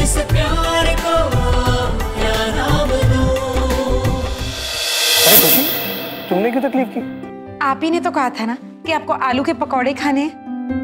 इस प्यार को क्या नाम दूं। अरे खुशी, तुमने क्यों तकलीफ की? आप ही ने तो कहा था ना कि आपको आलू के पकौड़े खाने हैं।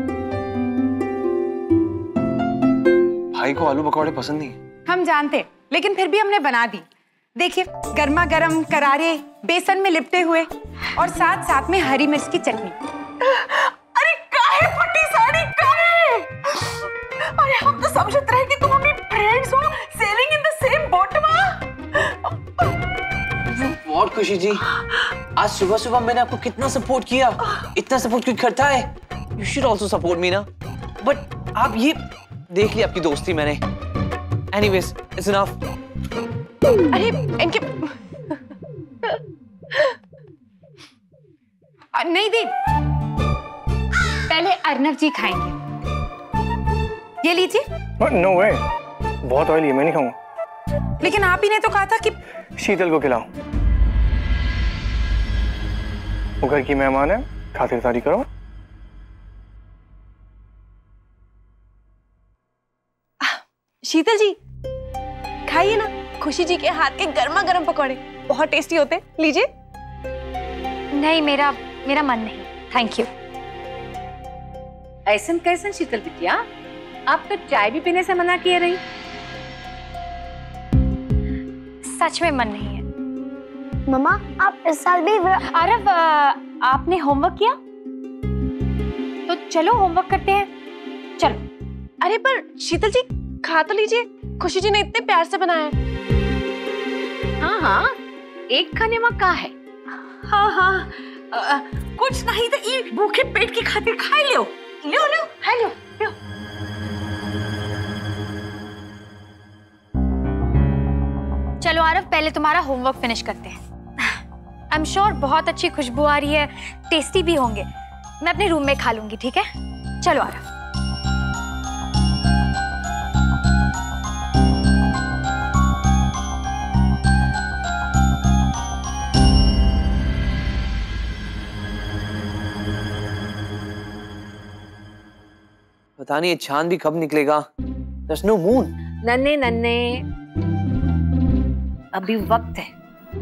भाई को आलू पकौड़े पसंद नहीं। हम जानते, लेकिन फिर भी हमने बना दी। देखिए, गर्मा गर्म करारे बेसन में लिपटे हुए और साथ साथ में हरी मिर्च की चटनी। अरे काहे फटी साड़ी काहे? अरे हम तो समझते रहे कि तुम अपनी फ्रेंड्स हो, sailing in the same boat में। व्हाट खुशी जी, आज सुबह सुबह मैंने आपको कितना सपोर्ट किया, इतना सपोर्ट क्यों करता है? You should also support me ना। बट आप ये देख ली आपकी दोस्ती मैंने। Anyways, it's enough. अरे इनके नहीं दी, पहले अर्नव जी खाएंगे। ये लीजिए। नो वे, बहुत ऑयली है, मैं नहीं खाऊंगा। लेकिन आप ही ने तो कहा था कि शीतल को खिलाओ। वो घर की मेहमान है, खातिरदारी करो। शीतल जी खाइए ना, खुशी जी के हाथ के गर्मा गर्म पकौड़े बहुत टेस्टी होते, लीजिए। नहीं, मेरा मन नहीं, थैंक यू। ऐसन कैसन शीतल बिटिया, आप तो चाय भी पीने से मना किए रही। सच में मन नहीं है। मम्मा, आप इस साल भी आरव, आपने होमवर्क किया? तो चलो होमवर्क करते हैं, चलो। अरे पर शीतल जी खा तो लीजिए, खुशी जी ने इतने प्यार से बनाया है। हाँ हाँ, एक खाने में का है। हाँ हाँ, कुछ नहीं तो ये भूखे पेट की खातिर खा लो, लो लो, खा लो, लो। चलो आरव, पहले तुम्हारा होमवर्क फिनिश करते हैं। आई एम श्योर बहुत अच्छी खुशबू आ रही है, टेस्टी भी होंगे। मैं अपने रूम में खा लूंगी, ठीक है? चलो आरव। पता नहीं ये चांद भी कब निकलेगा। There's no moon. नन्हे नन्हे, अभी वक्त है।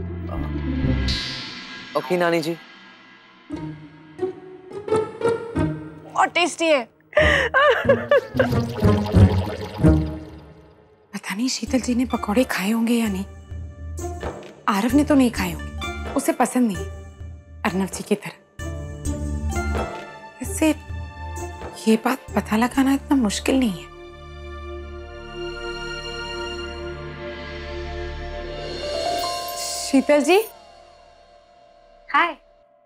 ओके नानी जी। और टेस्टी है। पता नहीं शीतल जी ने पकौड़े खाए होंगे या नहीं। आरव ने तो नहीं खाए होंगे, उसे पसंद नहीं अर्नव जी की तरह। इससे ये बात पता लगाना इतना मुश्किल नहीं है। शीतल जी, हाय।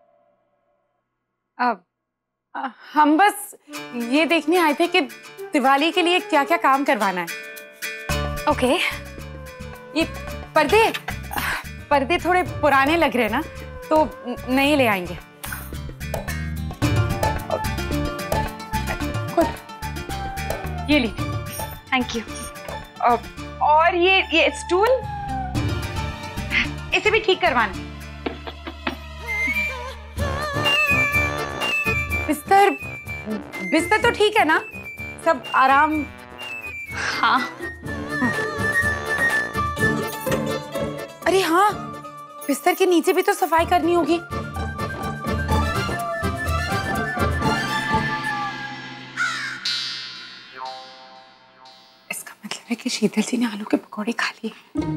अब हम बस ये देखने आए थे कि दिवाली के लिए क्या क्या काम करवाना है। ओके। ये पर्दे थोड़े पुराने लग रहे हैं ना, तो नए ले आएंगे। ये लीजिए। Thank you. और ये स्टूल, इसे भी ठीक करवाना। बिस्तर तो ठीक है ना? सब आराम? हाँ। अरे हाँ, बिस्तर के नीचे भी तो सफाई करनी होगी। इसका मतलब है कि शीतल जी ने आलू के पकौड़े खा लिए।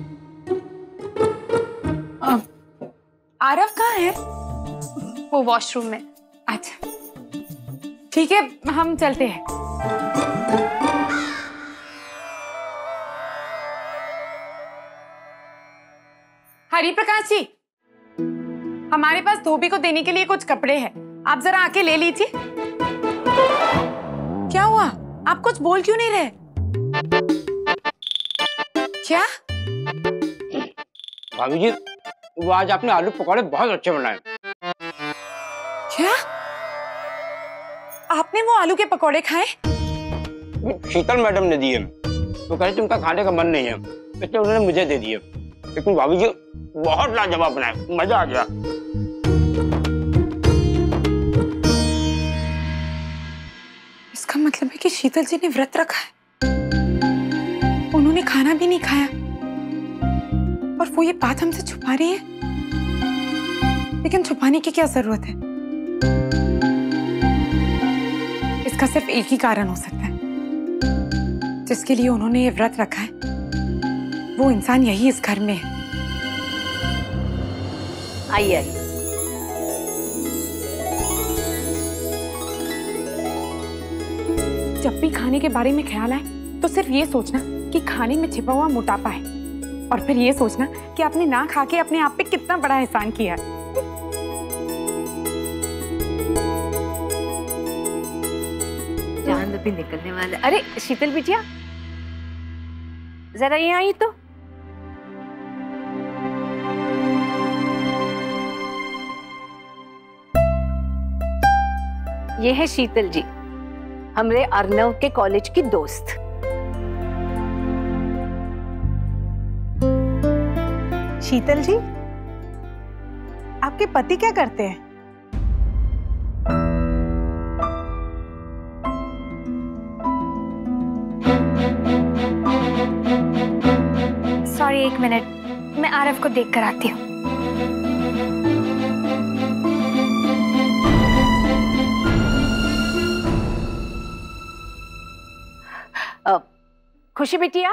आरव कहाँ है? वो वॉशरूम में। अच्छा ठीक है, हम चलते हैं। हरि प्रकाश जी, हमारे पास धोबी को देने के लिए कुछ कपड़े हैं, आप जरा आके ले लीजिए। क्या हुआ? आप कुछ बोल क्यों नहीं रहे? क्या? भाभी जी, वो आज आपने आलू पकौड़े बहुत अच्छे बनाए। क्या? आपने वो आलू के पकौड़े खाए? शीतल मैडम ने दिए, तो कह रही थी उनका खाने का मन नहीं है, इसलिए उन्होंने मुझे दे दिए। लेकिन भाभी जी बहुत लाजवाब बनाए, मजा आ गया। इसका मतलब है कि शीतल जी ने व्रत रखा है। उन्होंने खाना भी नहीं खाया और वो ये बात हमसे छुपा रही है। लेकिन छुपाने की क्या जरूरत है? इसका सिर्फ एक ही कारण हो सकता है। जिसके लिए उन्होंने ये व्रत रखा है वो इंसान यही इस घर में है। आइए आइए। जब भी खाने के बारे में ख्याल आए तो सिर्फ ये सोचना कि खाने में छिपा हुआ मोटापा है, और फिर ये सोचना कि आपने ना खा के अपने आप पे कितना बड़ा एहसान किया है। चांद अभी निकलने वाला। अरे शीतल बिटिया, जरा यहाँ आई तो। ये है शीतल जी, हमरे अर्नव के कॉलेज की दोस्त। शीतल जी, आपके पति क्या करते हैं? सॉरी, एक मिनट, मैं आरव को देख कर आती हूँ। खुशी बिटिया,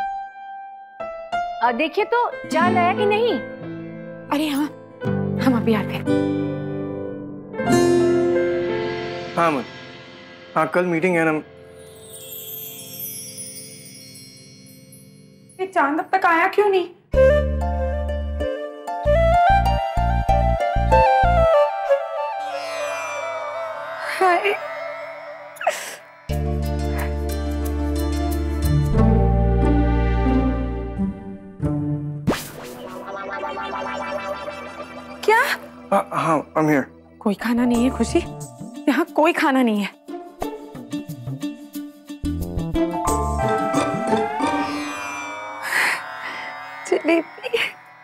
देखिए तो चांद आया कि नहीं? अरे हाँ, हम अभी आते हैं। हाँ अमन, हाँ कल मीटिंग है ना। ये चांद अब तक आया क्यों नहीं? हाय, क्या? हाँ I'm here। कोई खाना नहीं है खुशी, यहाँ कोई खाना नहीं है। Jalebi.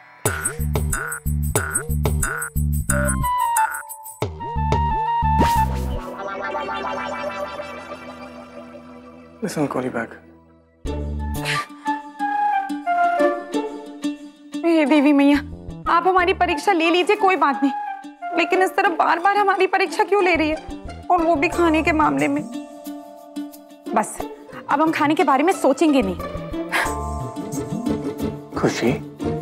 Listen, I'll call you back। हे देवी मैया, आप हमारी परीक्षा ले लीजिए, कोई बात नहीं, लेकिन इस तरह बार बार हमारी परीक्षा क्यों ले रही है, और वो भी खाने के मामले में। बस अब हम खाने के बारे में सोचेंगे नहीं। खुशी,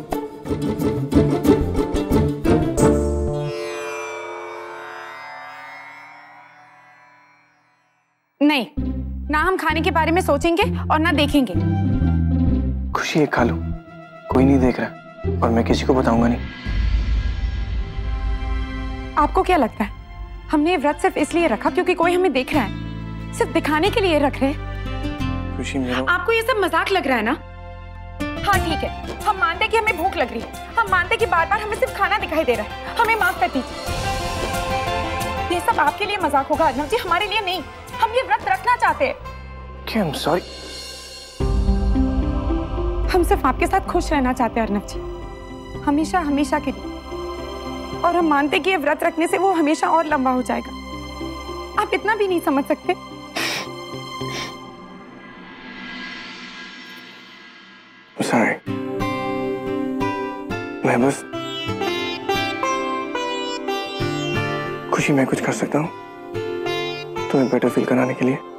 नहीं, ना हम खाने के बारे में सोचेंगे और ना देखेंगे। खुशी एक खा लो, कोई नहीं देख रहा और मैं किसी को बताऊंगा नहीं। आपको क्या लगता है हमने ये व्रत सिर्फ इसलिए रखा क्योंकि कोई हमें देख रहा है? सिर्फ दिखाने के लिए रख रहे हैं? खुशी मेरा, आपको ये सब मजाक लग रहा है ना? हाँ ठीक है, हम मानते हैं कि हमें भूख लग रही है, हम मानते हैं कि बार बार हमें सिर्फ खाना दिखाई दे रहा है, हमें माफ कर दीजिए। ये सब आपके लिए मजाक होगा अर्नव जी, हमारे लिए नहीं। हम ये व्रत रखना चाहते हैं। क्या? I'm sorry। हम सिर्फ आपके साथ खुश रहना चाहते हैं अर्नव जी, हमेशा हमेशा के लिए। और हम मानते हैं कि ये व्रत रखने से वो हमेशा और लंबा हो जाएगा। आप इतना भी नहीं समझ सकते? Sorry। मैं बस, खुशी मैं कुछ कर सकता हूँ तुम्हें बेटर फील कराने के लिए?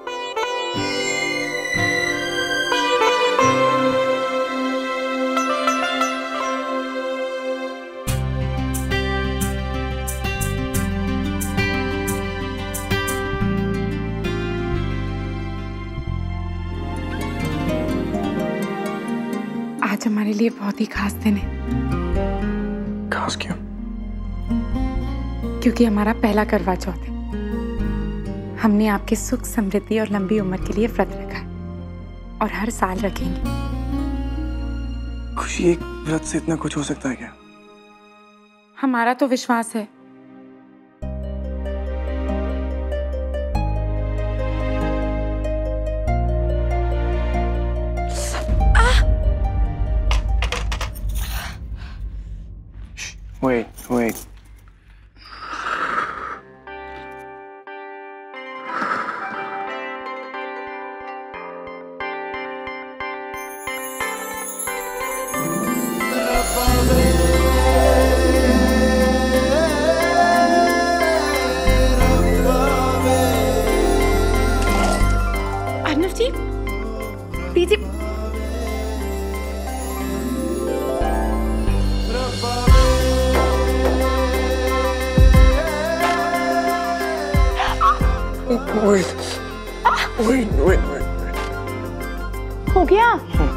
आज हमारे लिए बहुत ही खास दिन है। खास क्यों? क्योंकि हमारा पहला करवा चौथ है। हमने आपके सुख, समृद्धि और लंबी उम्र के लिए व्रत रखा है और हर साल रखेंगे। खुशी, एक व्रत से इतना कुछ हो सकता है क्या? हमारा तो विश्वास है। Wait। दीजिए दीजिए। Wait. हो गया?